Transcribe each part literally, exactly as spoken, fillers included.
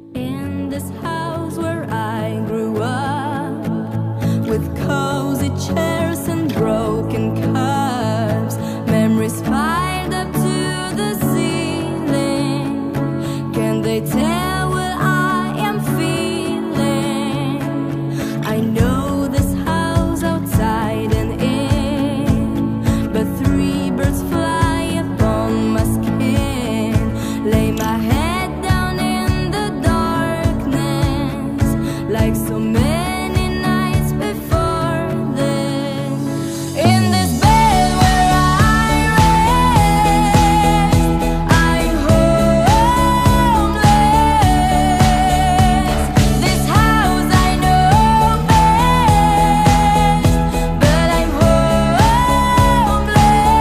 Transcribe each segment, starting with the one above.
In this house where I grew up, with cozy chairs and broken cups, memories piled up to the ceiling. Can they tell what I am feeling? I know this house outside and in, but three birds fly upon my skin. Lay my head down in the darkness, like so many nights before this. In this bed where I rest, I'm homeless. This house I know best, but I'm homeless.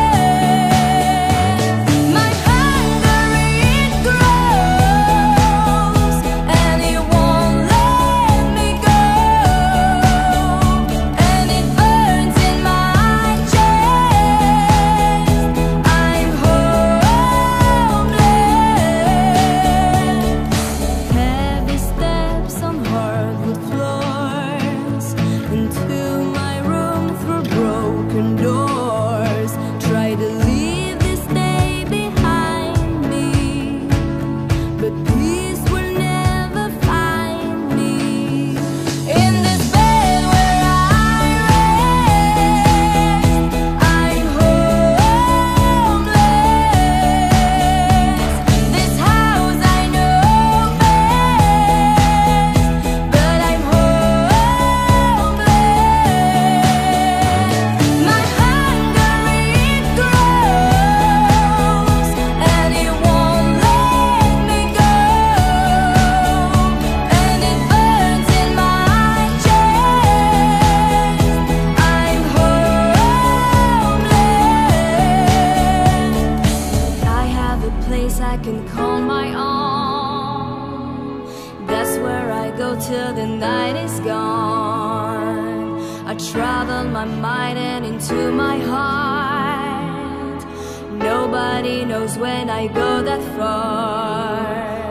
My hunger it grows, and it won't let me go, and it burns in my chest. I'm homeless. Heavy steps on hardwood floors, into my room through broken doors. Try to leave this day behind me, but peace will never find me. In this bed where I rest, I'm homeless. This house I know best, but I'm homeless. My hunger it grows, and it won't let me go, and it burns in my chest. I'm homeless. I have a place I can call my own. That's where I go till the night is gone. I travel my mind and into my heart. Nobody knows when I go that far.